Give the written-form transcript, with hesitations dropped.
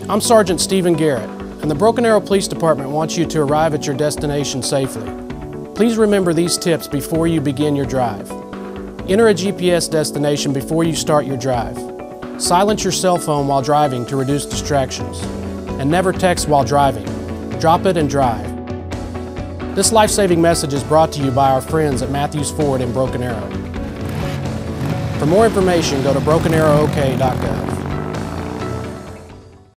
I'm Sergeant Stephen Garrett, and the Broken Arrow Police Department wants you to arrive at your destination safely. Please remember these tips before you begin your drive. Enter a GPS destination before you start your drive. Silence your cell phone while driving to reduce distractions. And never text while driving. Drop it and drive. This life-saving message is brought to you by our friends at Matthews Ford in Broken Arrow. For more information, go to brokenarrowok.gov.